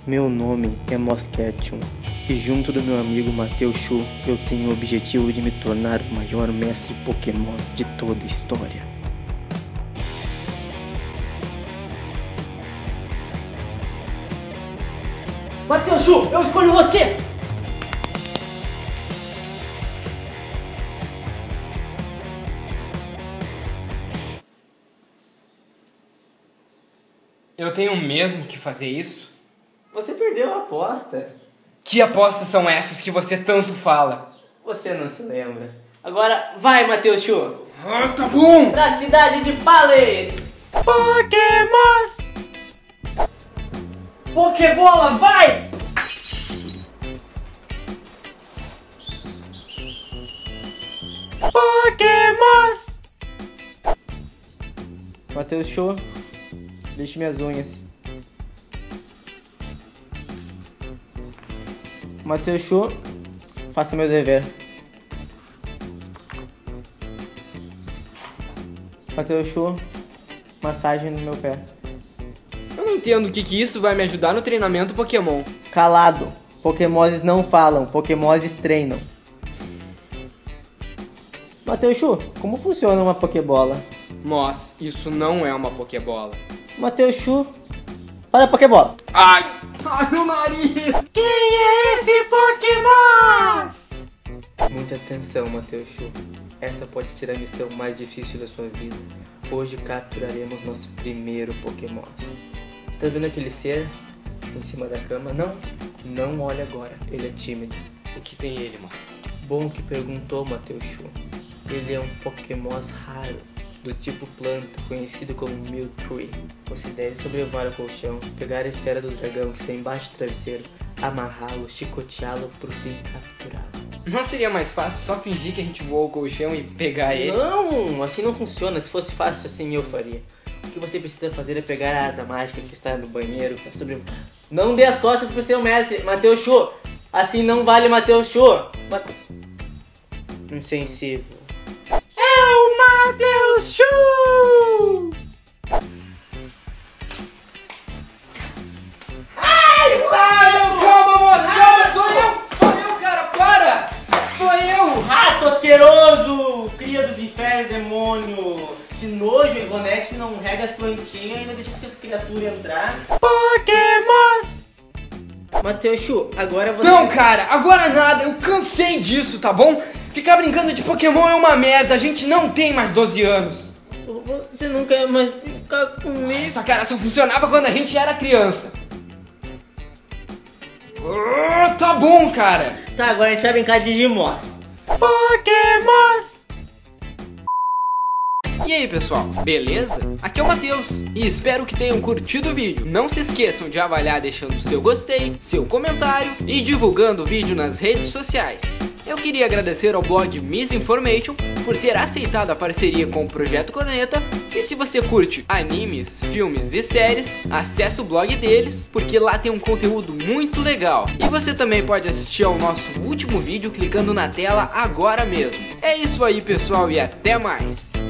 Meu nome é Mosquetion e junto do meu amigo Matheus Chu, eu tenho o objetivo de me tornar o maior mestre Pokémon de toda a história. Matheus Chu, eu escolho você! Eu tenho mesmo que fazer isso? Você perdeu a aposta. Que apostas são essas que você tanto fala? Você não se lembra. Agora vai, Matheus Chu! Ah, tá bom! Pra cidade de Pallet! Pokémons! Pokébola, vai! Pokémons! Matheus Chu, lixe minhas unhas. Matheus Chu, faça meu dever. Matheus Chu, massagem no meu pé. Eu não entendo o que isso vai me ajudar no treinamento Pokémon. Calado. Pokémons não falam, Pokémons treinam. Matheus Chu, como funciona uma Pokébola? Mas isso não é uma Pokébola. Matheus Chu, olha a Pokébola. Ai! Ai, meu nariz! Quem é esse Pokémon? Muita atenção, Matheus Chu. Essa pode ser a missão mais difícil da sua vida. Hoje capturaremos nosso primeiro Pokémon. Está vendo aquele ser em cima da cama? Não olhe agora. Ele é tímido. O que tem ele, moça? Bom que perguntou, Matheus Chu. Ele é um Pokémon raro, do tipo planta, conhecido como Mewtwo. Você deve sobrevoar o colchão, pegar a esfera do dragão que está embaixo do travesseiro, amarrá-lo, chicoteá-lo, por fim capturá-lo. Não seria mais fácil só fingir que a gente voou o colchão e pegar ele? Não, assim não funciona. Se fosse fácil assim eu faria. O que você precisa fazer é pegar a asa mágica que está no banheiro para sobrevoar. Não dê as costas pro seu mestre, Matheus Chu. Assim não vale, Matheus Chu. Insensível. É o Matheus Chu! Ai, calma, moça, calma, sou eu, cara, para! Sou eu! Rato asqueroso! Cria dos infernos, demônio! Que nojo, Ivonete não rega as plantinhas e ainda deixa as criaturas entrar. Pokémons! Matheus Chu, agora você... Não, cara, agora nada, eu cansei disso, tá bom? Ficar brincando de Pokémon é uma merda, a gente não tem mais 12 anos. Você não quer mais brincar comigo? Essa cara só funcionava quando a gente era criança. Tá bom, cara. Tá, agora a gente vai brincar de Digimons. Pokémons! E aí, pessoal, beleza? Aqui é o Matheus e espero que tenham curtido o vídeo. Não se esqueçam de avaliar deixando seu gostei, seu comentário e divulgando o vídeo nas redes sociais. Eu queria agradecer ao blog Misinformation por ter aceitado a parceria com o Projeto Corneta. E se você curte animes, filmes e séries, acesse o blog deles, porque lá tem um conteúdo muito legal. E você também pode assistir ao nosso último vídeo clicando na tela agora mesmo. É isso aí, pessoal, e até mais!